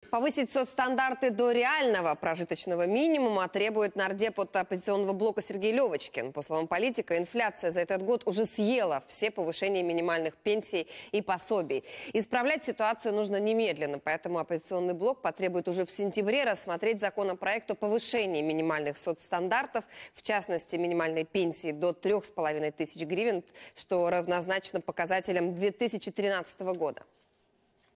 Повысить соцстандарты до реального прожиточного минимума требует нардеп от оппозиционного блока Сергей Левочкин. По словам политика, инфляция за этот год уже съела все повышения минимальных пенсий и пособий. Исправлять ситуацию нужно немедленно, поэтому оппозиционный блок потребует уже в сентябре рассмотреть законопроект о повышении минимальных соцстандартов, в частности, минимальной пенсии до 3500 гривен, что равнозначно показателям 2013 года.